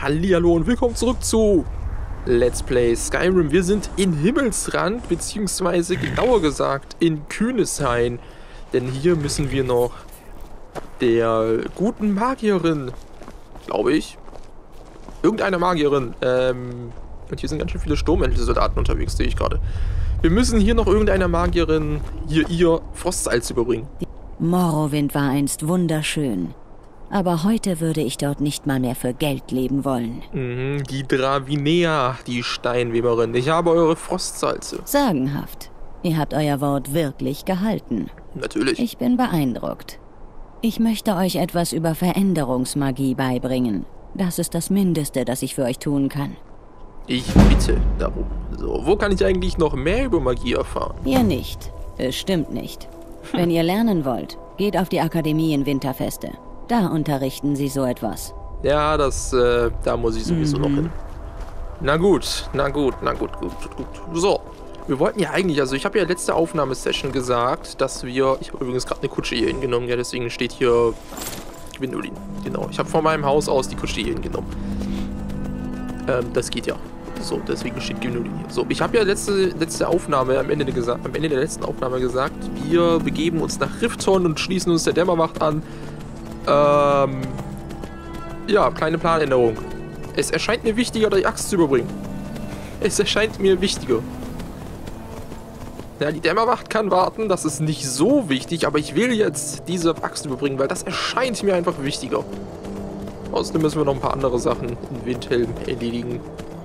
Hallihallo und willkommen zurück zu Let's Play Skyrim. Wir sind in Himmelsrand, beziehungsweise genauer gesagt in Kühneshain. Denn hier müssen wir noch der guten Magierin, glaube ich, irgendeiner Magierin, und hier sind ganz schön viele Sturmmäntelsoldaten unterwegs, sehe ich gerade. Wir müssen hier noch irgendeiner Magierin hier ihr Frostsalz überbringen. Morrowind war einst wunderschön. Aber heute würde ich dort nicht mal mehr für Geld leben wollen. Die Dravinea, die Steinweberin. Ich habe eure Frostsalze. Sagenhaft. Ihr habt euer Wort wirklich gehalten. Natürlich. Ich bin beeindruckt. Ich möchte euch etwas über Veränderungsmagie beibringen. Das ist das Mindeste, das ich für euch tun kann. Ich bitte darum. So, wo kann ich eigentlich noch mehr über Magie erfahren? Ihr nicht. Es stimmt nicht. Wenn ihr lernen wollt, geht auf die Akademie in Winterfeste. Da unterrichten sie so etwas. Ja, da muss ich sowieso noch hin. Na gut. So, wir wollten ja eigentlich, also ich habe ja letzte Aufnahmesession gesagt, dass wir, ich habe übrigens gerade eine Kutsche hier hingenommen, ja, deswegen steht hier Gwendolin. Genau, ich habe von meinem Haus aus die Kutsche hier hingenommen. Das geht ja. So, deswegen steht Gwendolin hier. So, ich habe ja letzte Aufnahme, am Ende der letzten Aufnahme gesagt, wir begeben uns nach Rifton und schließen uns der Dämmerwacht an. Ja, kleine Planänderung. Es erscheint mir wichtiger, die Axt zu überbringen. Es erscheint mir wichtiger. Ja, die Dämmerwacht kann warten, das ist nicht so wichtig, aber ich will jetzt diese Axt überbringen, weil das erscheint mir einfach wichtiger. Außerdem müssen wir noch ein paar andere Sachen in Windhelm erledigen.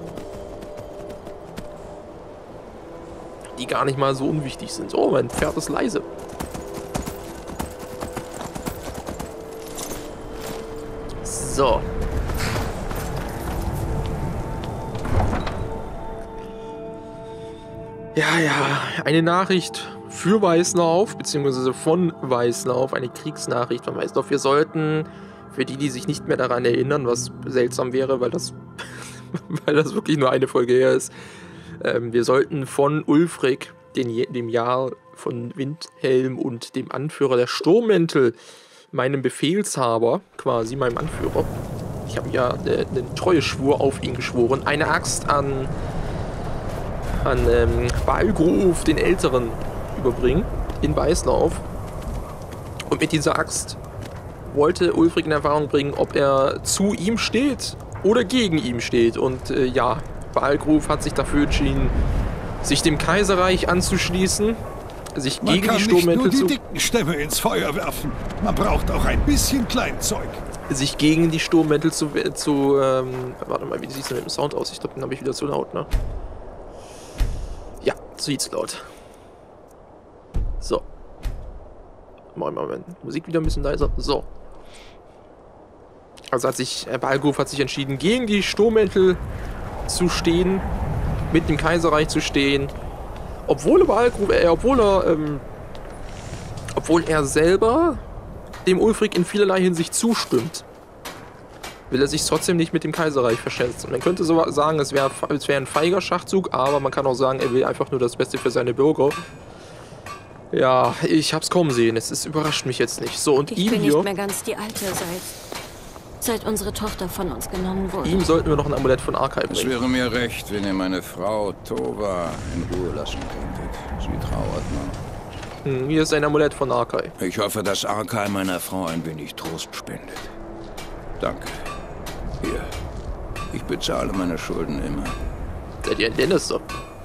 Die gar nicht mal so unwichtig sind. Oh, mein Pferd ist leise. So. Ja, eine Nachricht für Weißlauf, beziehungsweise von Weißlauf, eine Kriegsnachricht von Weißlauf. Wir sollten, für die sich nicht mehr daran erinnern, was seltsam wäre, weil das wirklich nur eine Folge her ist, wir sollten von Ulfric, dem Jarl von Windhelm und dem Anführer der Sturmmäntel, meinem Befehlshaber, quasi meinem Anführer, ich habe ja einen Treueschwur auf ihn geschworen, eine Axt an Balgruf, den Älteren, überbringen, in Weißlauf. Und mit dieser Axt wollte Ulfric in Erfahrung bringen, ob er zu ihm steht oder gegen ihm steht. Und ja, Balgruf hat sich dafür entschieden, sich dem Kaiserreich anzuschließen, sich gegen die Sturmmäntel zu... Man kann nicht nur die dicken Stämme ins Feuer werfen. Man braucht auch ein bisschen Kleinzeug. Sich gegen die Sturmmäntel warte mal, wie sieht es denn mit dem Sound aus? Ich glaube, den habe ich wieder zu laut, ne? Ja, so sieht's laut. So. Moment. Musik wieder ein bisschen leiser. So. Also Balgruf hat sich entschieden, gegen die Sturmmäntel zu stehen, mit dem Kaiserreich zu stehen. Obwohl er selber dem Ulfric in vielerlei Hinsicht zustimmt, will er sich trotzdem nicht mit dem Kaiserreich verscherzen. Man könnte so sagen, es wäre ein feiger Schachzug, aber man kann auch sagen, er will einfach nur das Beste für seine Bürger. Ja, ich hab's kommen sehen. Es überrascht mich jetzt nicht. So, und ich bin nicht mehr ganz die Alte, seit unsere Tochter von uns genommen wurde. Ihm sollten wir noch ein Amulett von Arkai bringen. Es wäre mir recht, wenn ihr meine Frau Tova in Ruhe lassen könntet. Sie trauert noch. Hier ist ein Amulett von Arkai. Ich hoffe, dass Arkai meiner Frau ein wenig Trost spendet. Danke. Hier. Ich bezahle meine Schulden immer. Seid ihr ein Lannister?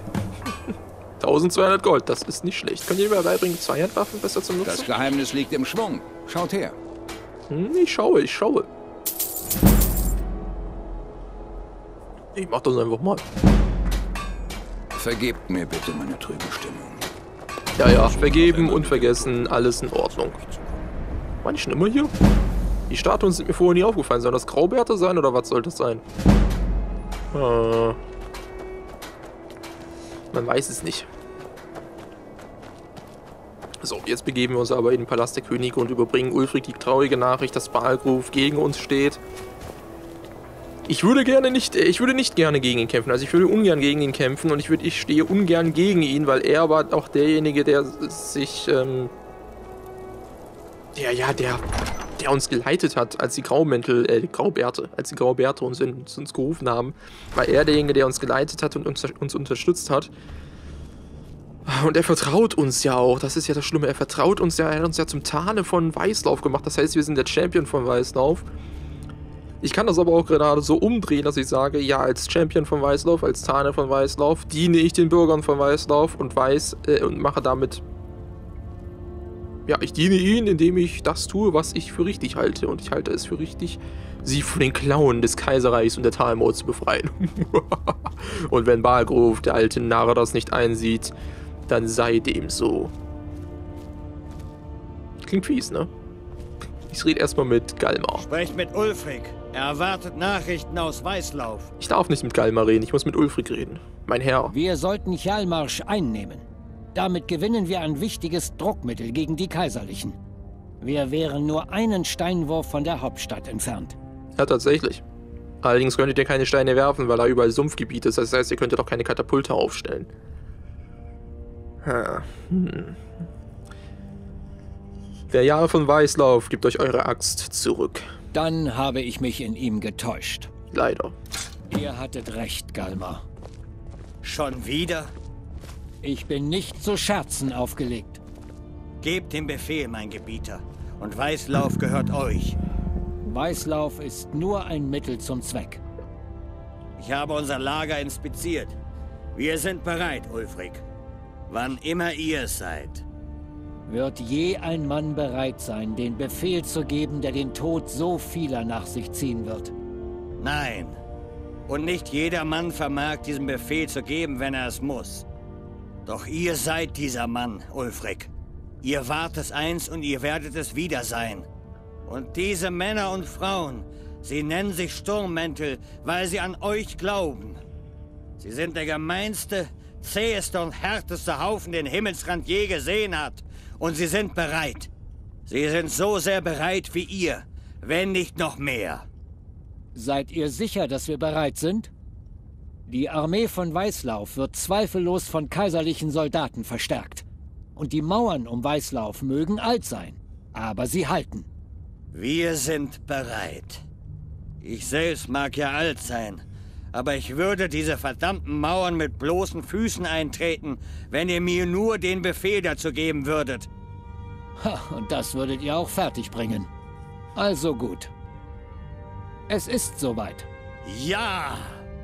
1200 Gold, das ist nicht schlecht. Könnt ihr mir beibringen, Zweihandwaffen besser zu nutzen? Das Geheimnis liegt im Schwung. Schaut her. Ich schaue. Ich mach das einfach mal. Vergebt mir bitte meine trübe Stimmung. Ja, vergeben und vergessen, alles in Ordnung. War ich schon immer hier? Die Statuen sind mir vorher nie aufgefallen. Sollen das Graubärte sein oder was soll das sein? Man weiß es nicht. So, jetzt begeben wir uns aber in den Palast der Könige und überbringen Ulfric die traurige Nachricht, dass Balgruf gegen uns steht. Ich würde nicht gerne gegen ihn kämpfen. Also ich würde ungern gegen ihn kämpfen und ich stehe ungern gegen ihn, weil er war auch derjenige, der sich, der uns geleitet hat, als die Graubärte uns gerufen haben, war er derjenige, der uns geleitet hat und uns unterstützt hat. Und er vertraut uns ja auch, das ist ja das Schlimme, er vertraut uns ja, er hat uns ja zum Tane von Weißlauf gemacht, das heißt, wir sind der Champion von Weißlauf. Ich kann das aber auch gerade so umdrehen, dass ich sage, ja, als Champion von Weißlauf, als Tane von Weißlauf, diene ich den Bürgern von Weißlauf und mache damit, ja, ich diene ihnen, indem ich das tue, was ich für richtig halte. Und ich halte es für richtig, sie von den Klauen des Kaiserreichs und der Talmor zu befreien. Und wenn Balgruf, der alte Narr, das nicht einsieht, dann sei dem so. Klingt fies, ne? Ich rede erstmal mit Galmar. Sprecht mit Ulfric. Er erwartet Nachrichten aus Weißlauf. Ich darf nicht mit Galmar reden, ich muss mit Ulfric reden. Mein Herr. Wir sollten Hjalmarsch einnehmen. Damit gewinnen wir ein wichtiges Druckmittel gegen die Kaiserlichen. Wir wären nur einen Steinwurf von der Hauptstadt entfernt. Ja, tatsächlich. Allerdings könntet ihr keine Steine werfen, weil da überall Sumpfgebiet ist. Das heißt, ihr könntet auch keine Katapulte aufstellen. Der Jarl von Weißlauf gibt euch eure Axt zurück. Dann habe ich mich in ihm getäuscht. Leider. Ihr hattet recht, Galmar. Schon wieder? Ich bin nicht zu Scherzen aufgelegt. Gebt den Befehl, mein Gebieter. Und Weißlauf gehört euch. Weißlauf ist nur ein Mittel zum Zweck. Ich habe unser Lager inspiziert. Wir sind bereit, Ulfric. Wann immer ihr es seid. Wird je ein Mann bereit sein, den Befehl zu geben, der den Tod so vieler nach sich ziehen wird? Nein. Und nicht jeder Mann vermag, diesen Befehl zu geben, wenn er es muss. Doch ihr seid dieser Mann, Ulfric. Ihr wart es einst und ihr werdet es wieder sein. Und diese Männer und Frauen, sie nennen sich Sturmmäntel, weil sie an euch glauben. Sie sind der gemeinste, zäheste und härteste Haufen, den Himmelsrand je gesehen hat. Und sie sind bereit. Sie sind so sehr bereit wie ihr, wenn nicht noch mehr. Seid ihr sicher, dass wir bereit sind? Die Armee von Weißlauf wird zweifellos von kaiserlichen Soldaten verstärkt. Und die Mauern um Weißlauf mögen alt sein, aber sie halten. Wir sind bereit. Ich selbst mag ja alt sein, aber ich würde diese verdammten Mauern mit bloßen Füßen eintreten, wenn ihr mir nur den Befehl dazu geben würdet. Ha, und das würdet ihr auch fertigbringen. Also gut. Es ist soweit. Ja!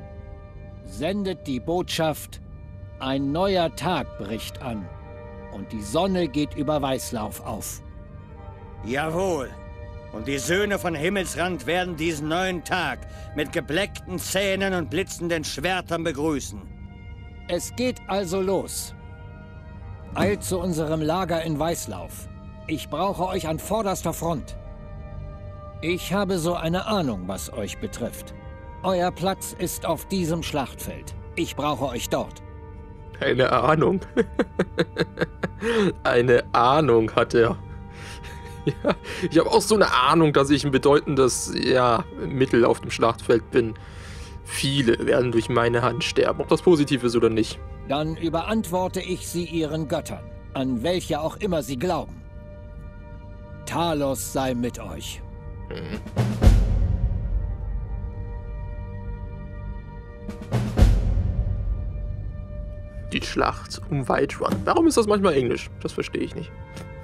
Sendet die Botschaft, ein neuer Tag bricht an und die Sonne geht über Weißlauf auf. Jawohl. Und die Söhne von Himmelsrand werden diesen neuen Tag mit gebleckten Zähnen und blitzenden Schwertern begrüßen. Es geht also los. Eilt zu unserem Lager in Weißlauf. Ich brauche euch an vorderster Front. Ich habe so eine Ahnung, was euch betrifft. Euer Platz ist auf diesem Schlachtfeld. Ich brauche euch dort. Eine Ahnung. Eine Ahnung hat er. Ja, ich habe auch so eine Ahnung, dass ich ein bedeutendes, ja, Mittel auf dem Schlachtfeld bin. Viele werden durch meine Hand sterben, ob das positiv ist oder nicht. Dann überantworte ich sie ihren Göttern, an welche auch immer sie glauben. Talos sei mit euch. Die Schlacht um Whiterun. Warum ist das manchmal Englisch? Das verstehe ich nicht.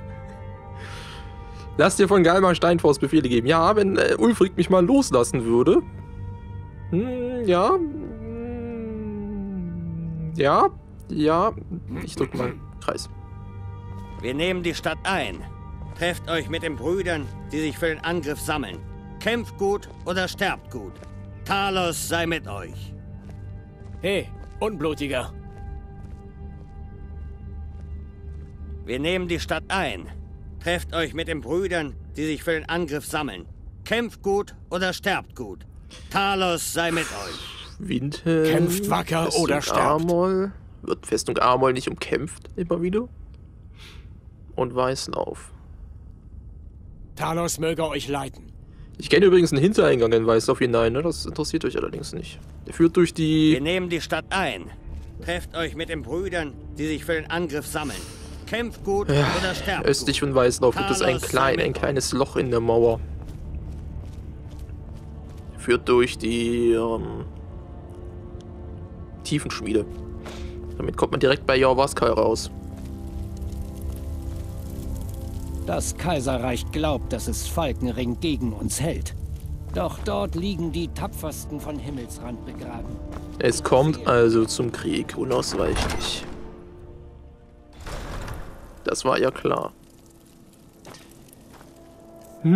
Lass dir von Galmar Steinforce Befehle geben. Ja, wenn Ulfric mich mal loslassen würde. Ja. Ja. Ich drück mal Kreis. Wir nehmen die Stadt ein. Trefft euch mit den Brüdern, die sich für den Angriff sammeln. Kämpft gut oder sterbt gut. Talos sei mit euch. Hey, Unblutiger. Wir nehmen die Stadt ein. Trefft euch mit den Brüdern, die sich für den Angriff sammeln. Kämpft gut oder sterbt gut. Talos sei mit euch. Windhelm. Kämpft wacker Festung oder sterbt. Amol. Wird Festung Amol nicht umkämpft immer wieder? Und Weißlauf. Talos möge euch leiten. Ich kenne übrigens einen Hintereingang in Weißlauf hinein, ne? Das interessiert euch allerdings nicht. Der führt durch die... Wir nehmen die Stadt ein. Trefft euch mit den Brüdern, die sich für den Angriff sammeln. Kämpft gut Ja, oder sterbt östlich gut. von Weißlauf gibt es ein Carlos kleines Loch in der Mauer. Führt durch die Tiefenschmiede. Damit kommt man direkt bei Jorvaskal raus. Das Kaiserreich glaubt, dass es Falkenring gegen uns hält. Doch dort liegen die Tapfersten von Himmelsrand begraben. Es kommt also zum Krieg, unausweichlich. Das war ja klar. Ich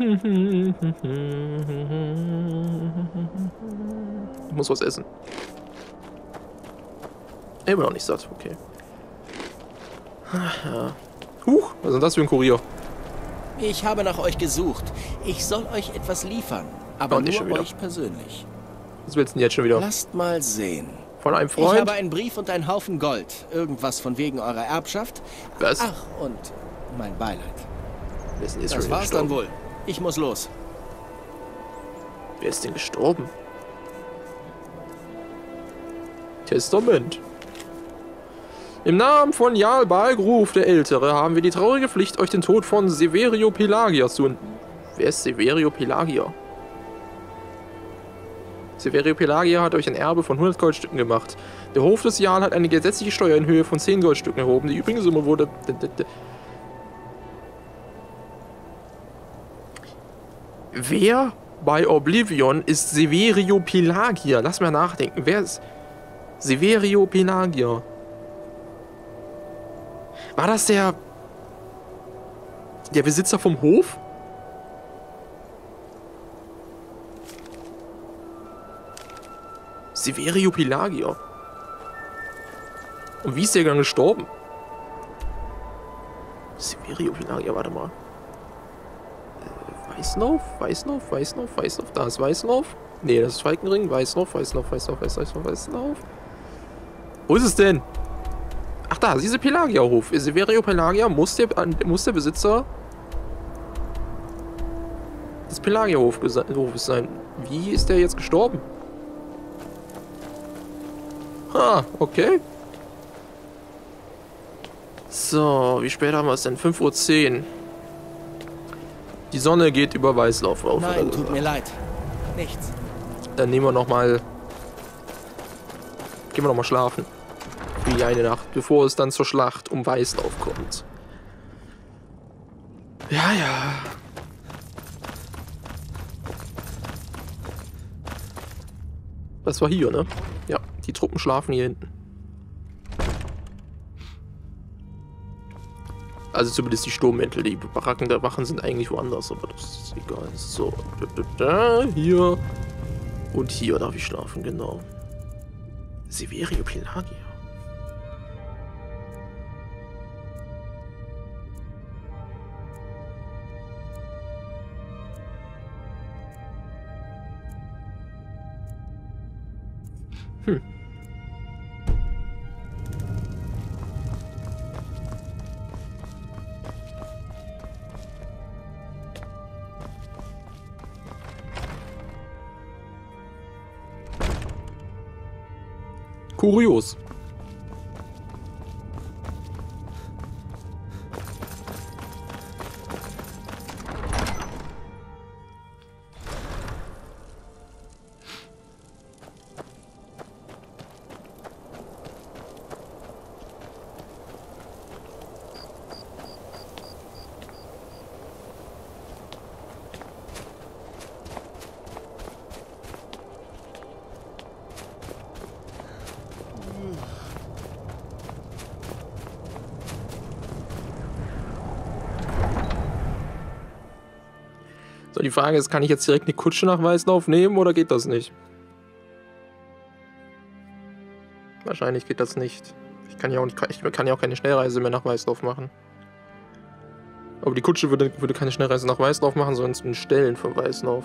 muss was essen. Immer noch nicht satt, okay. Ja. Huch, was ist denn das für ein Kurier? Ich habe nach euch gesucht. Ich soll euch etwas liefern, aber nicht schon nur wieder. euch persönlich. Was willst du denn jetzt schon wieder? Lasst mal sehen. Von einem Ich Freund? habe einen Brief und einen Haufen Gold. Irgendwas von wegen eurer Erbschaft. Was? Ach, und mein Beileid. Wer ist denn jetzt schon Das wieder war's dann gestorben? wohl. Ich muss los. Wer ist denn gestorben? Testament. Im Namen von Jarl Balgruf der Ältere haben wir die traurige Pflicht, euch den Tod von Severio Pelagier zu... Wer ist Severio Pelagier? Severio Pelagier hat euch ein Erbe von 100 Goldstücken gemacht. Der Hof des Jarl hat eine gesetzliche Steuer in Höhe von 10 Goldstücken erhoben. Die übrige Summe wurde... Wer bei Oblivion ist Severio Pelagier? Lass mal nachdenken. Wer ist Severio Pelagier? War das der Besitzer vom Hof? Severio Pelagier. Und wie ist der dann gestorben? Severio Pelagier, warte mal. Weißlauf? Da ist Weißlauf. Nee, das ist Falkenring. Weißlauf. Wo ist es denn? Ach da, diese Pelagier-Hof. Severio Pelagier muss der Besitzer des Pelagier-Hofes sein. Wie ist der jetzt gestorben? Ah, okay. So, wie spät haben wir es denn? 5:10 Uhr. Die Sonne geht über Weißlauf auf. Nein, tut mir leid. Nichts. Dann nehmen wir noch mal... Gehen wir noch mal schlafen. Für die eine Nacht, bevor es dann zur Schlacht um Weißlauf kommt. Ja, ja. Das war hier, ne? Ja, die Truppen schlafen hier hinten. Also zumindest die Sturmmäntel, die Baracken der Wachen sind eigentlich woanders, aber das ist egal. So, hier und hier darf ich schlafen, genau. Severio Pelagier. Kurios. So, die Frage ist, kann ich jetzt direkt eine Kutsche nach Weißlauf nehmen oder geht das nicht? Wahrscheinlich geht das nicht. Ich kann ja auch keine Schnellreise mehr nach Weißlauf machen. Aber die Kutsche würde keine Schnellreise nach Weißlauf machen, sondern in Stellen von Weißlauf.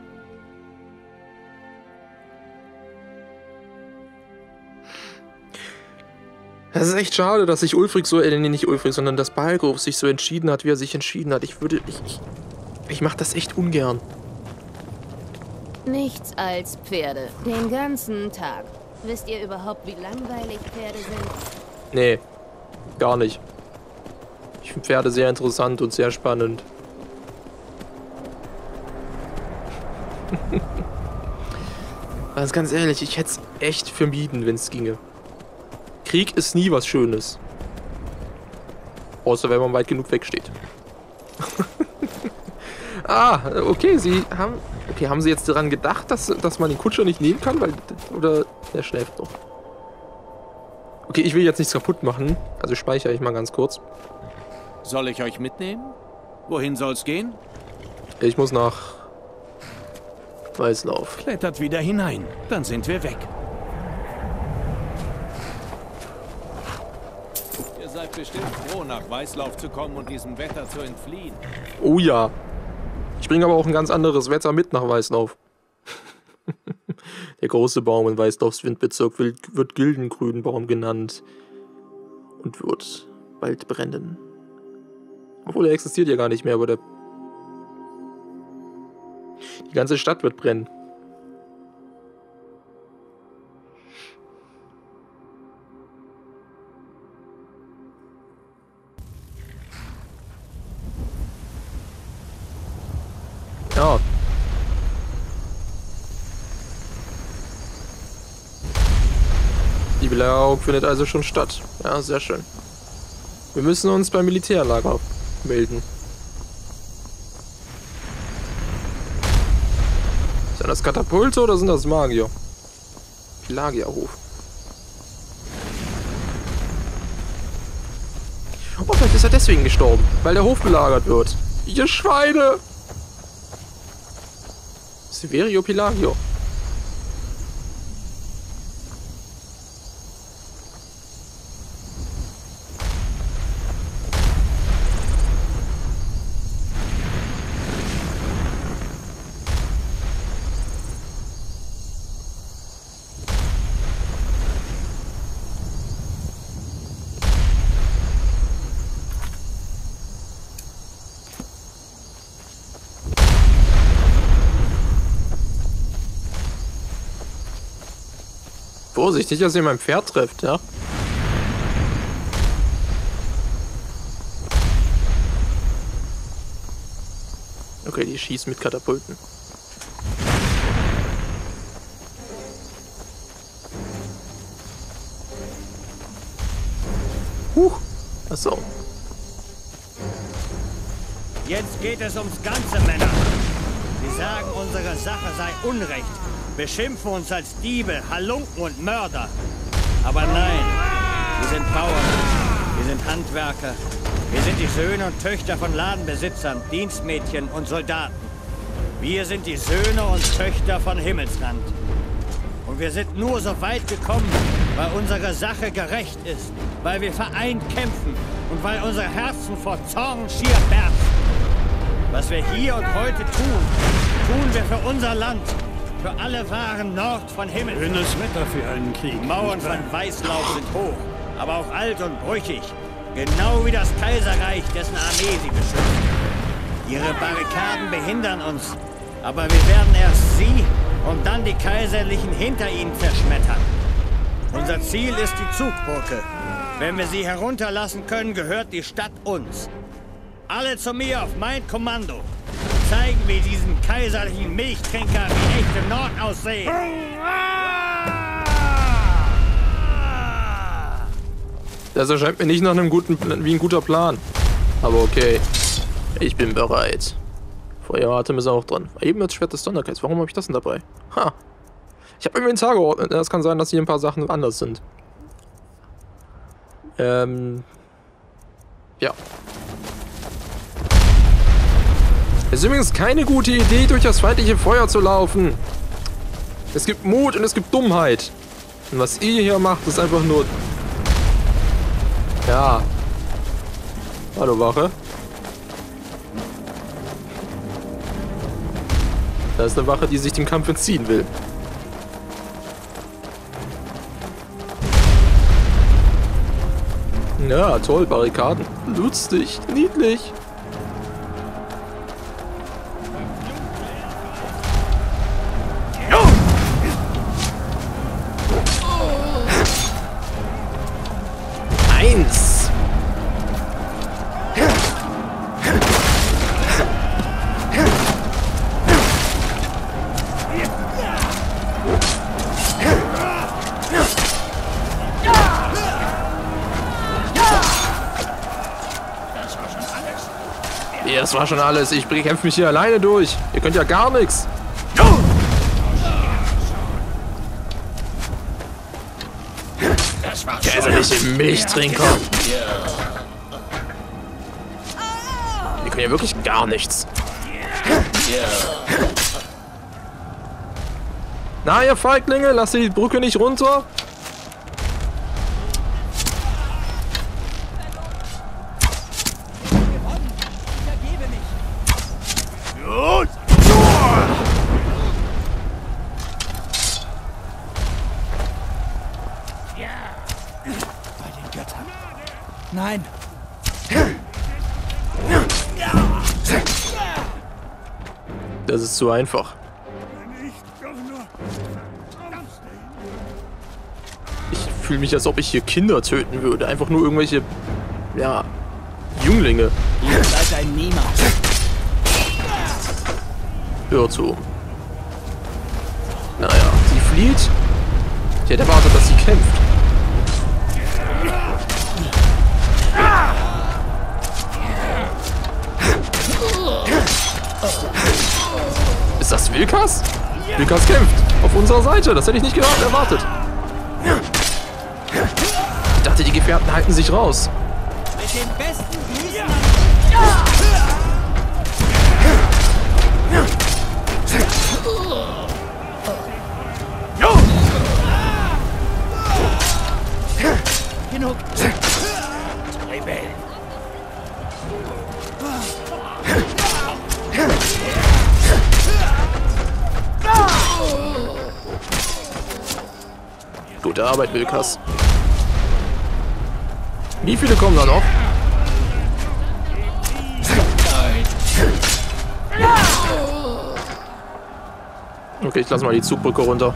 Das ist echt schade, dass sich Ulfric so, nicht Ulfric, sondern dass Balgruf sich so entschieden hat, wie er sich entschieden hat. Ich mach das echt ungern. Nichts als Pferde. Den ganzen Tag. Wisst ihr überhaupt, wie langweilig Pferde sind? Nee, gar nicht. Ich finde Pferde sehr interessant und sehr spannend. Also ganz ehrlich, ich hätte es echt vermieden, wenn es ginge. Krieg ist nie was Schönes. Außer wenn man weit genug wegsteht. Ah, okay, haben sie jetzt daran gedacht, dass man den Kutscher nicht nehmen kann? Oder der schläft noch. Okay, ich will jetzt nichts kaputt machen. Also speichere ich mal ganz kurz. Soll ich euch mitnehmen? Wohin soll's gehen? Ich muss nach Weißlauf. Klettert wieder hinein, dann sind wir weg. Ihr seid bestimmt froh, nach Weißlauf zu kommen und diesem Wetter zu entfliehen. Oh ja. Ich bringe aber auch ein ganz anderes Wetter mit nach Weißlauf. Der große Baum in Weißlaufs Windbezirk wird Gildengrünbaum genannt und wird bald brennen. Obwohl, er existiert ja gar nicht mehr, aber die ganze Stadt wird brennen. Ja. Die Belagerung findet also schon statt. Ja, sehr schön. Wir müssen uns beim Militärlager melden. Sind das Katapulte oder sind das Magier? Pelagierhof. Oh, vielleicht ist er deswegen gestorben, weil der Hof belagert wird. Ihr Schweine! Severio Pelagio. Vorsicht, nicht, dass ihr mein Pferd trefft, ja? Okay, die schießen mit Katapulten. Achso. Jetzt geht es ums Ganze, Männer. Sie sagen, unsere Sache sei Unrecht. Beschimpfen uns als Diebe, Halunken und Mörder. Aber nein, wir sind Bauern, wir sind Handwerker. Wir sind die Söhne und Töchter von Ladenbesitzern, Dienstmädchen und Soldaten. Wir sind die Söhne und Töchter von Himmelsrand. Und wir sind nur so weit gekommen, weil unsere Sache gerecht ist, weil wir vereint kämpfen und weil unsere Herzen vor Zorn schier bersten. Was wir hier und heute tun, tun wir für unser Land. Für alle Waren Nord von Himmel. Schönes Wetter für einen Krieg. Die Mauern von Weißlauf sind hoch, aber auch alt und brüchig. Genau wie das Kaiserreich, dessen Armee sie beschützt. Ihre Barrikaden behindern uns, aber wir werden erst sie und dann die Kaiserlichen hinter ihnen zerschmettern. Unser Ziel ist die Zugbrücke. Wenn wir sie herunterlassen können, gehört die Stadt uns. Alle zu mir auf mein Kommando. Zeigen wir diesen kaiserlichen Milchtrinker, wie echte Nord aussehen. Das erscheint mir nicht nach einem wie ein guter Plan. Aber okay. Ich bin bereit. Feueratem ist auch dran. Eben das Schwert des Donnerkeils. Warum habe ich das denn dabei? Ha. Ich habe Inventar geordnet. Es kann sein, dass hier ein paar Sachen anders sind. Ja. Es ist übrigens keine gute Idee, durch das feindliche Feuer zu laufen. Es gibt Mut und es gibt Dummheit. Und was ihr hier macht, ist einfach nur... Ja. Hallo, Wache. Da ist eine Wache, die sich dem Kampf entziehen will. Ja, toll, Barrikaden. Lustig, niedlich. das war schon alles. Ich kämpfe mich hier alleine durch. Ihr könnt ja gar nichts. Der ist ja nicht ein Milchtrinker. Die können ja wirklich gar nichts. Na, ihr Feiglinge, lasst die Brücke nicht runter. Nein. Das ist zu einfach. Ich fühle mich, als ob ich hier Kinder töten würde. Einfach nur irgendwelche, ja, Jünglinge. Ihr seid ein Niemand. Hör zu. Naja, sie flieht. Ich hätte erwartet, dass sie kämpft. Ist das Wilkas? Wilkas kämpft. Auf unserer Seite. Das hätte ich nicht erwartet. Ich dachte, die Gefährten halten sich raus. Mit den besten Grüßen. Genug. Rebellen. Gute Arbeit, Wilkas. Wie viele kommen da noch? Okay, ich lasse mal die Zugbrücke runter.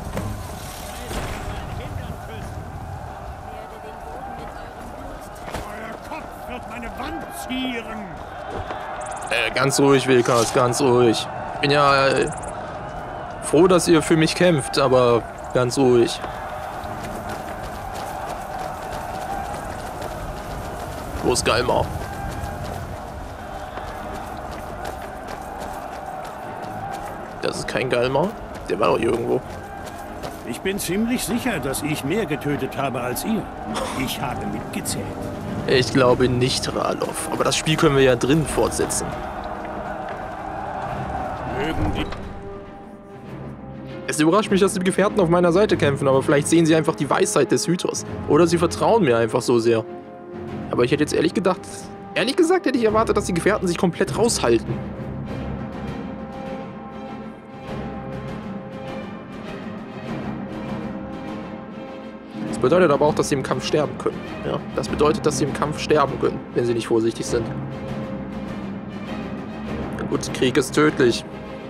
Ganz ruhig, Wilkas, ganz ruhig. Ich bin ja froh, dass ihr für mich kämpft, aber ganz ruhig. Wo ist Galmar? Das ist kein Galmar. Der war doch irgendwo. Ich bin ziemlich sicher, dass ich mehr getötet habe als ihr. Ich habe mitgezählt. Ich glaube nicht, Ralof. Aber das Spiel können wir ja drin fortsetzen. Es überrascht mich, dass die Gefährten auf meiner Seite kämpfen, aber vielleicht sehen sie einfach die Weisheit des Hüters. Oder sie vertrauen mir einfach so sehr. Aber ich hätte jetzt ehrlich gesagt hätte ich erwartet, dass die Gefährten sich komplett raushalten. Das bedeutet aber auch, dass sie im Kampf sterben können. Ja, das bedeutet, dass sie im Kampf sterben können, wenn sie nicht vorsichtig sind. Na gut, Krieg ist tödlich.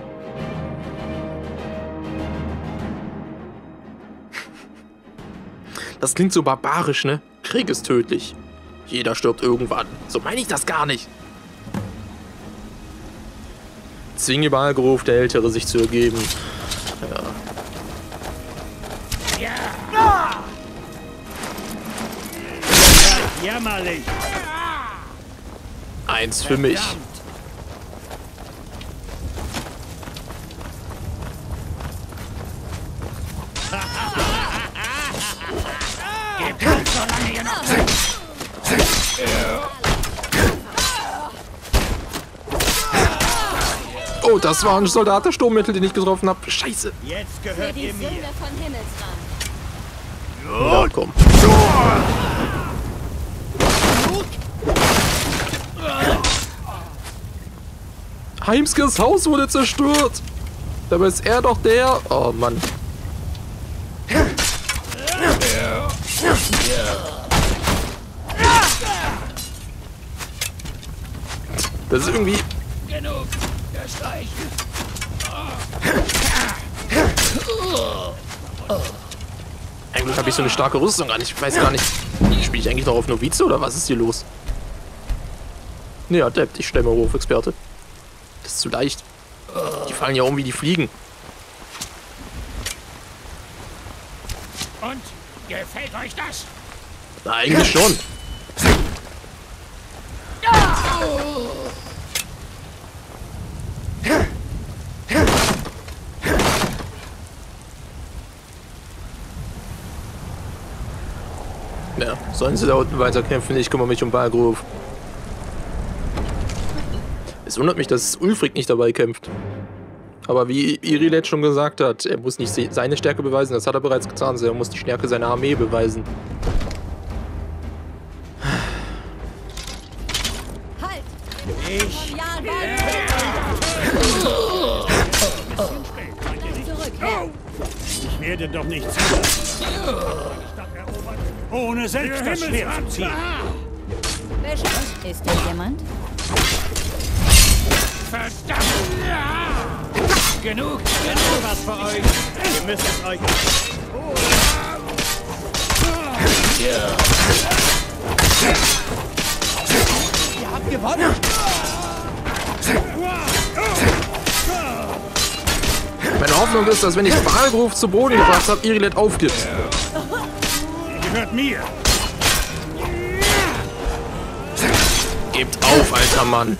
Das klingt so barbarisch, ne? Krieg ist tödlich. Jeder stirbt irgendwann. So meine ich das gar nicht. Zwinge Balgruf, der Ältere, sich zu ergeben. Ja. Jämmerlich. Eins für mich. Oh, das war ein Soldat der Sturmmittel, den ich getroffen habe. Scheiße. Jetzt gehört ihr mir. Ja, komm. Heimskes Haus wurde zerstört. Dabei ist er doch der... Oh, Mann. Das ist irgendwie... Genug. Gestreichen. Eigentlich habe ich so eine starke Rüstung an. Ich weiß gar nicht... Spiele ich eigentlich noch auf Novize oder was ist hier los? Nee, Adept. Ich stelle mal Wurfexperte. Das ist zu leicht. Die fallen ja um wie die Fliegen. Und? Gefällt euch das? Na, eigentlich schon. Ja, sollen sie da unten weiterkämpfen? Ich kümmere mich um Balgruf. Es wundert mich, dass Ulfric nicht dabei kämpft. Aber wie Irilet schon gesagt hat, er muss nicht seine Stärke beweisen, das hat er bereits getan. Er muss die Stärke seiner Armee beweisen. Halt! Ich... Ich werde doch nicht zulassen, ohne selbst das Schwert zu ziehen. Ist hier jemand? Verdammt! Genug was für euch. Ihr müsst es euch... Ihr habt gewonnen! Meine Hoffnung ist, dass wenn ich Balgruf zu Boden gebracht habe, Irilet aufgibt. Die gehört mir. Gebt auf, alter Mann.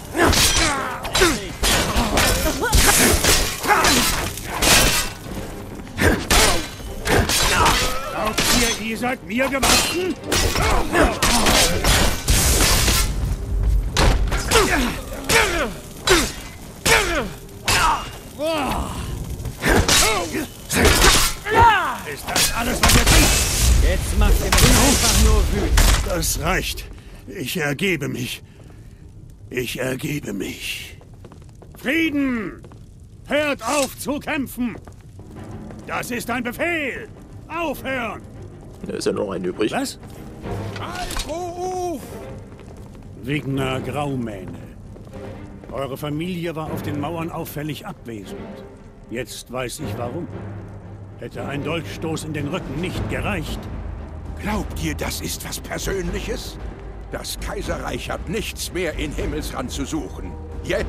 Glaubt ihr seid mir gewachsen? Ist das alles, was ihr tut? Jetzt macht ihr mich einfach nur wütend. Das reicht. Ich ergebe mich. Ich ergebe mich. Frieden! Hört auf zu kämpfen! Das ist ein Befehl! Aufhören! Da ist ja noch ein übrig. Was? Balgruf! Wigner Graumähne. Eure Familie war auf den Mauern auffällig abwesend. Jetzt weiß ich warum. Hätte ein Dolchstoß in den Rücken nicht gereicht. Glaubt ihr, das ist was Persönliches? Das Kaiserreich hat nichts mehr in Himmelsrand zu suchen. Jetzt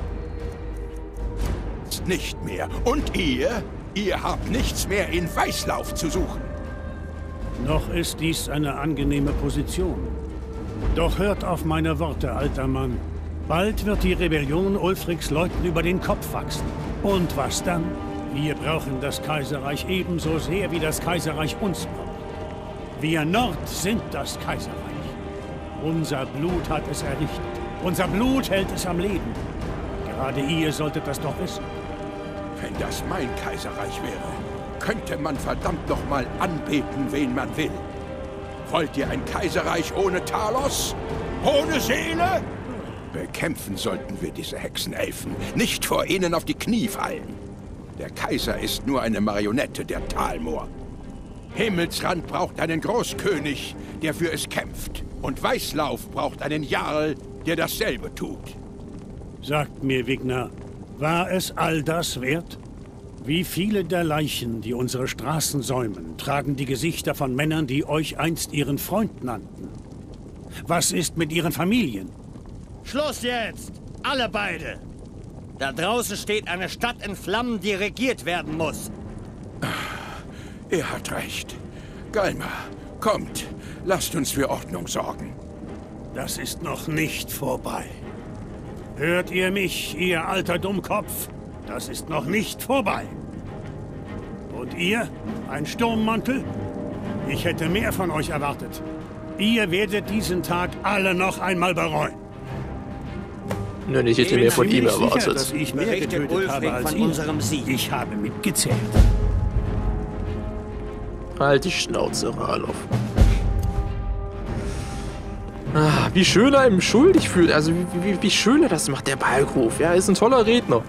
nicht mehr. Und ihr habt nichts mehr in Weißlauf zu suchen. Noch ist dies eine angenehme Position. Doch hört auf meine Worte, alter Mann. Bald wird die Rebellion Ulfrics Leuten über den Kopf wachsen. Und was dann? Wir brauchen das Kaiserreich ebenso sehr, wie das Kaiserreich uns braucht. Wir Nord sind das Kaiserreich. Unser Blut hat es errichtet. Unser Blut hält es am Leben. Gerade ihr solltet das doch wissen. Wenn das mein Kaiserreich wäre, könnte man verdammt noch mal anbeten, wen man will. Wollt ihr ein Kaiserreich ohne Talos? Ohne Seele? Bekämpfen sollten wir diese Hexenelfen, nicht vor ihnen auf die Knie fallen. Der Kaiser ist nur eine Marionette der Talmor. Himmelsrand braucht einen Großkönig, der für es kämpft. Und Weißlauf braucht einen Jarl, der dasselbe tut. Sagt mir, Wigner, war es all das wert? Wie viele der Leichen, die unsere Straßen säumen, tragen die Gesichter von Männern, die euch einst ihren Freund nannten? Was ist mit ihren Familien? Schluss jetzt! Alle beide! Da draußen steht eine Stadt in Flammen, die regiert werden muss. Er hat recht. Galma, kommt, lasst uns für Ordnung sorgen. Das ist noch nicht vorbei. Hört ihr mich, ihr alter Dummkopf? Das ist noch nicht vorbei. Und ihr, ein Sturmmantel? Ich hätte mehr von euch erwartet. Ihr werdet diesen Tag alle noch einmal bereuen. Nö, ich hätte mehr von ihm erwartet. Sicher, dass ich mehr getötet habe als ihr. Unserem Sieg. Ich habe mitgezählt. Halt die Schnauze, Ralof. Ah, wie schön er einem schuldig fühlt. Also wie schön er das macht, der Balgruf. Ja, er ist ein toller Redner.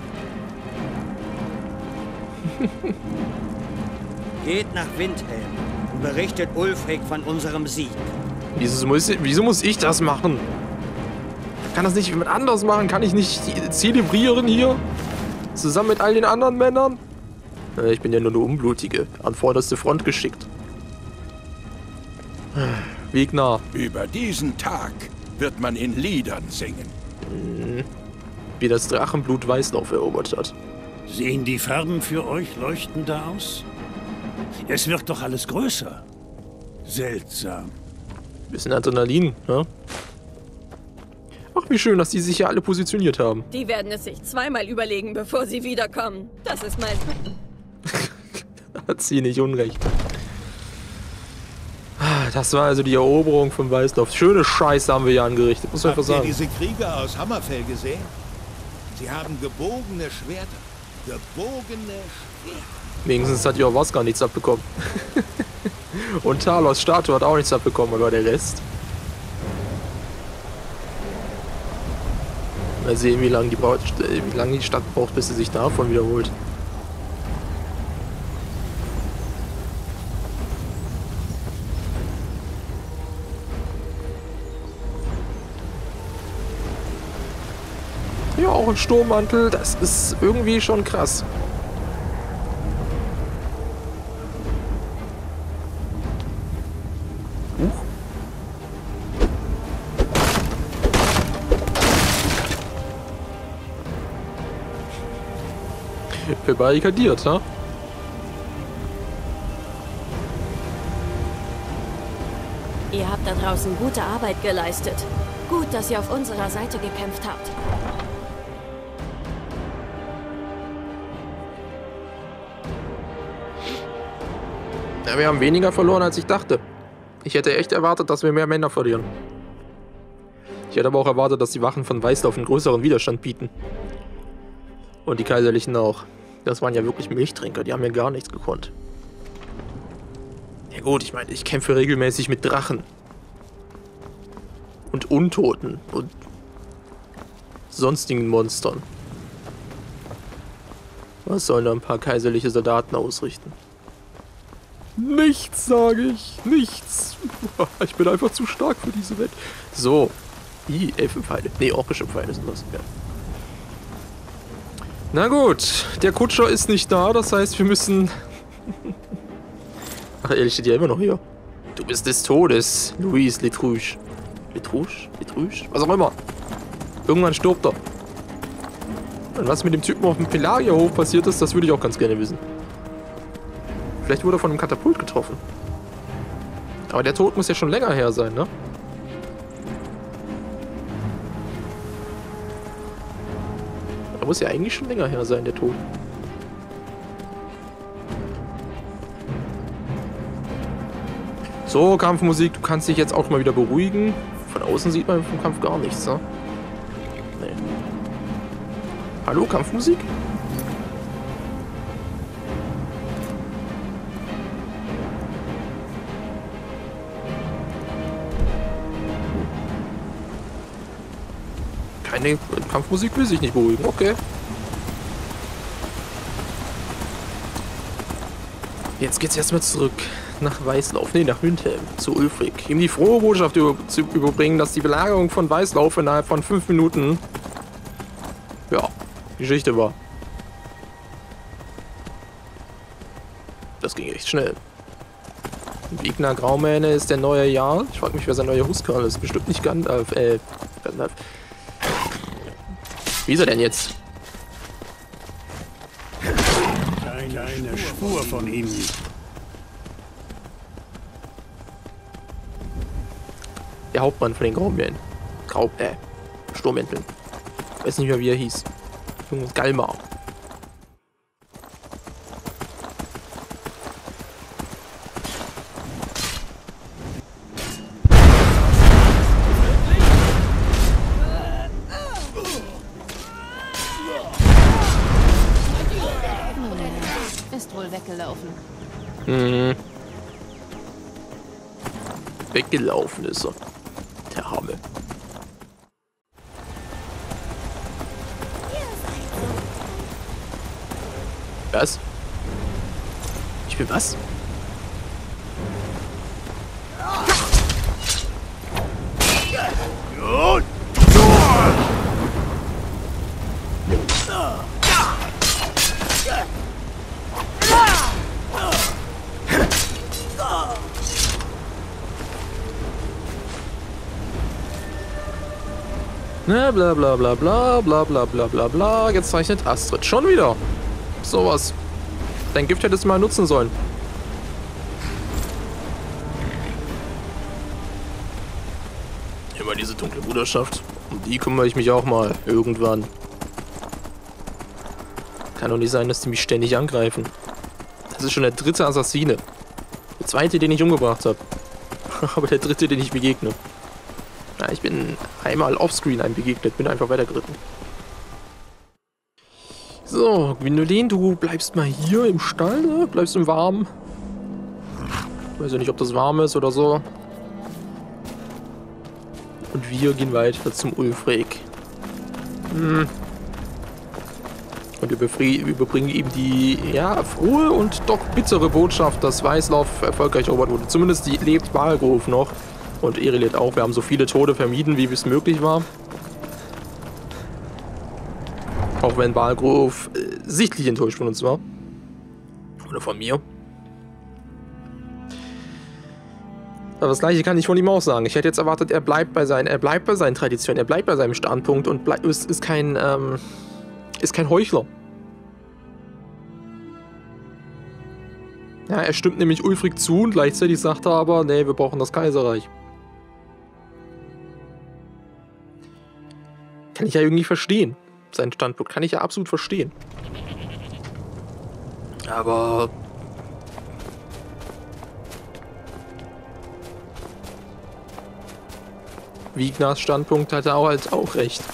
Geht nach Windhelm und berichtet Ulfric von unserem Sieg. Wieso muss ich das machen? Kann das nicht jemand anders machen? Kann ich nicht zelebrieren hier? Zusammen mit all den anderen Männern? Ich bin ja nur eine Unblutige. An vorderste Front geschickt. Wigner. Über diesen Tag wird man in Liedern singen. Wie das Drachenblut Weißlauf erobert hat. Sehen die Farben für euch leuchtender aus? Es wird doch alles größer. Seltsam. Bisschen Adrenalin, ne? Ach, wie schön, dass die sich ja alle positioniert haben. Die werden es sich zweimal überlegen, bevor sie wiederkommen. Das ist mein... Hat sie nicht unrecht. Das war also die Eroberung von Weißlauf. Schöne Scheiße haben wir hier angerichtet, muss man einfach sagen. Habt ihr diese Krieger aus Hammerfell gesehen? Sie haben gebogene Schwerter. Gebogene Schwerter. Wenigstens hat Jorvaska nichts abbekommen. Und Talos Statue hat auch nichts abbekommen, aber der Rest. Mal sehen, wie lange die Stadt braucht, bis sie sich davon wiederholt. Ja, auch ein Sturmmantel, das ist irgendwie schon krass. Verbarrikadiert, ha? Ihr habt da draußen gute Arbeit geleistet. Gut, dass ihr auf unserer Seite gekämpft habt. Ja, wir haben weniger verloren, als ich dachte. Ich hätte echt erwartet, dass wir mehr Männer verlieren. Ich hätte aber auch erwartet, dass die Wachen von Weißlauf einen größeren Widerstand bieten. Und die Kaiserlichen auch. Das waren ja wirklich Milchtrinker, die haben ja gar nichts gekonnt. Ja gut, ich meine, ich kämpfe regelmäßig mit Drachen. Und Untoten. Und sonstigen Monstern. Was sollen da ein paar kaiserliche Soldaten ausrichten? Nichts, sage ich. Nichts. Ich bin einfach zu stark für diese Welt. So. Elfenpfeile. Nee, orkische Pfeile sind das. Ja. Na gut. Der Kutscher ist nicht da. Das heißt, wir müssen... Ach, er steht ja immer noch hier. Du bist des Todes, Louis Letrouche. Letrouche? Letrouche? Was auch immer. Irgendwann stirbt er. Und was mit dem Typen auf dem Pelarierhof passiert ist, das würde ich auch ganz gerne wissen. Vielleicht wurde er von einem Katapult getroffen. Aber der Tod muss ja schon länger her sein, ne? Da muss ja eigentlich schon länger her sein, der Tod. So, Kampfmusik, du kannst dich jetzt auch mal wieder beruhigen. Von außen sieht man vom Kampf gar nichts, ne? Nee. Hallo, Kampfmusik? Keine Kampfmusik will sich nicht beruhigen, okay. Jetzt geht's erstmal zurück nach Weißlauf, nee, nach Hündhelm, zu Ulfric. Ihm die frohe Botschaft zu überbringen, dass die Belagerung von Weißlauf innerhalb von 5 Minuten, ja, Geschichte war. Das ging echt schnell. Wigner Graumähne ist der neue Jarl. Ich frage mich, wer sein neuer Huskarl ist. Bestimmt nicht Gandalf, Gandalf. Wie ist er denn jetzt? Keine Spur von ihm. Der Hauptmann von den Graumähen. Sturmänteln. Weiß nicht mehr, wie er hieß. Junge Galmar. Ist wohl weggelaufen. Mhm. Weggelaufen ist er. Der Hammel. Was? Ich bin was? Na, bla bla bla bla bla bla bla bla bla. Jetzt zeichnet Astrid schon wieder. Sowas. Dein Gift hättest du mal nutzen sollen. Immer diese dunkle Bruderschaft. Um die kümmere ich mich auch mal. Irgendwann. Kann doch nicht sein, dass die mich ständig angreifen. Das ist schon der 3. Assassine. Der 2., den ich umgebracht habe. Aber der dritte, den ich begegne. Ja, ich bin einmal offscreen einem begegnet, bin einfach weitergeritten. So, Gwendolyn, du bleibst mal hier im Stall, ne? Bleibst im Warmen. Ich weiß ja nicht, ob das warm ist oder so. Und wir gehen weiter zum Ulfric. Und überbringen ihm die, ja, frohe und doch bittere Botschaft, dass Weißlauf erfolgreich erobert wurde. Zumindest lebt Balgruf noch. Und Eriled auch. Wir haben so viele Tode vermieden, wie es möglich war. Auch wenn Balgruf sichtlich enttäuscht von uns war. Oder von mir. Aber das Gleiche kann ich von ihm auch sagen. Ich hätte jetzt erwartet, er bleibt bei seinen Traditionen, er bleibt bei seinem Standpunkt und ist kein Heuchler. Ja, er stimmt nämlich Ulfric zu und gleichzeitig sagt er aber, nee, wir brauchen das Kaiserreich. Kann ich ja irgendwie verstehen. Seinen Standpunkt kann ich ja absolut verstehen. Aber... Wignars Standpunkt hat er auch recht.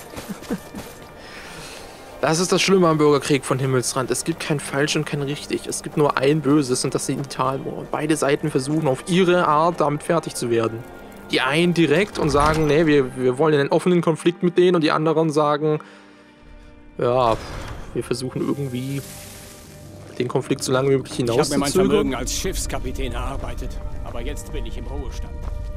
Das ist das Schlimme am Bürgerkrieg von Himmelsrand. Es gibt kein Falsch und kein Richtig. Es gibt nur ein Böses und das sind die Talmor. Beide Seiten versuchen auf ihre Art damit fertig zu werden. Die einen direkt und sagen, nee, wir wollen in einen offenen Konflikt mit denen und die anderen sagen, ja, wir versuchen irgendwie den Konflikt so lange wie möglich hinauszuzögern. Ich habe mir mein Vermögen als Schiffskapitän erarbeitet, aber jetzt bin ich im Ruhestand.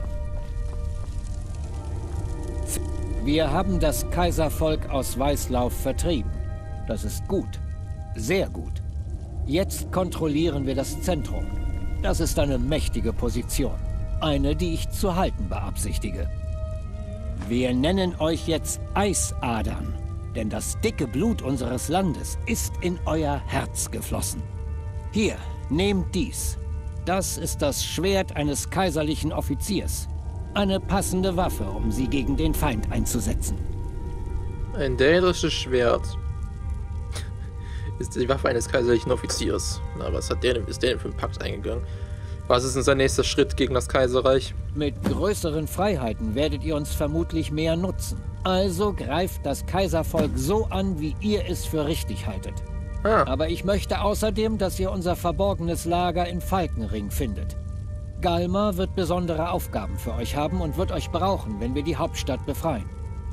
Wir haben das Kaiservolk aus Weißlauf vertrieben. Das ist gut. Sehr gut. Jetzt kontrollieren wir das Zentrum. Das ist eine mächtige Position. Eine, die ich zu halten beabsichtige. Wir nennen euch jetzt Eisadern, denn das dicke Blut unseres Landes ist in euer Herz geflossen. Hier, nehmt dies. Das ist das Schwert eines kaiserlichen Offiziers. Eine passende Waffe, um sie gegen den Feind einzusetzen. Ein dänisches Schwert ist die Waffe eines kaiserlichen Offiziers. Na, was ist der denn für einen Pakt eingegangen? Was ist denn sein nächster Schritt gegen das Kaiserreich? Mit größeren Freiheiten werdet ihr uns vermutlich mehr nutzen. Also greift das Kaiservolk so an, wie ihr es für richtig haltet. Aber ich möchte außerdem, dass ihr unser verborgenes Lager in Falkenring findet. Galmar wird besondere Aufgaben für euch haben und wird euch brauchen, wenn wir die Hauptstadt befreien.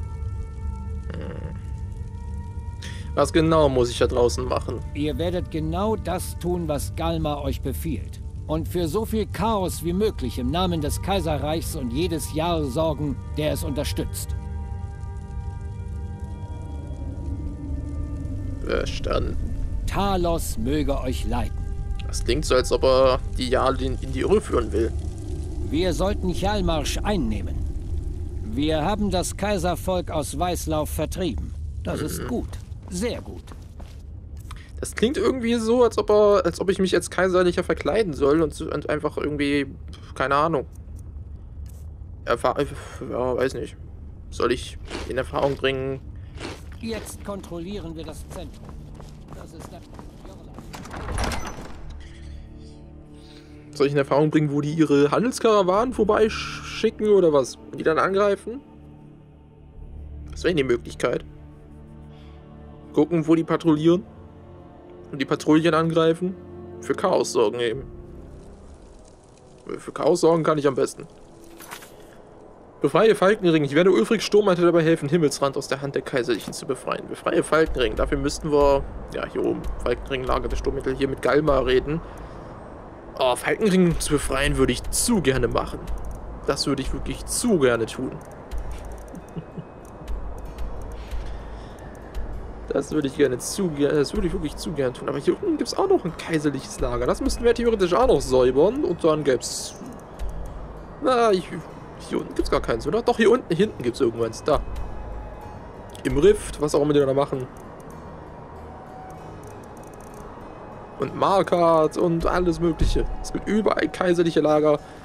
Was genau muss ich da draußen machen? Ihr werdet genau das tun, was Galmar euch befiehlt. Und für so viel Chaos wie möglich im Namen des Kaiserreichs und jedes Jarl sorgen, der es unterstützt. Verstanden. Talos möge euch leiten. Das klingt so, als ob er die Jarlin in die Irre führen will. Wir sollten Hjalmarsch einnehmen. Wir haben das Kaiservolk aus Weißlauf vertrieben. Das ist gut. Sehr gut. Das klingt irgendwie so, als ob ich mich als Kaiserlicher verkleiden soll und einfach irgendwie, keine Ahnung. Ja, weiß nicht. Soll ich in Erfahrung bringen? Jetzt kontrollieren wir das Zentrum. Das ist der Soll ich in Erfahrung bringen, wo die ihre Handelskarawanen vorbeischicken oder was? Und die dann angreifen? Das wäre die Möglichkeit. Gucken, wo die patrouillieren. Und die Patrouillen angreifen. Für Chaos sorgen eben. Für Chaos sorgen kann ich am besten. Befreie Falkenring. Ich werde Ulfric Sturmmantel dabei helfen, Himmelsrand aus der Hand der Kaiserlichen zu befreien. Befreie Falkenring. Dafür müssten wir, ja, hier oben, Falkenring, Lager der Sturmmittel, hier mit Galmar reden. Oh, Falkenring zu befreien würde ich zu gerne machen. Das würde ich wirklich zu gerne tun. Das würde ich wirklich zu gerne tun. Aber hier unten gibt es auch noch ein kaiserliches Lager. Das müssten wir theoretisch auch noch säubern. Und dann gäbe es... Na, hier unten gibt es gar keins, oder? Doch, hier unten, hinten gibt es irgendwas. Da. Im Rift, was auch immer die da machen. Und Markart und alles mögliche. Es gibt überall kaiserliche Lager.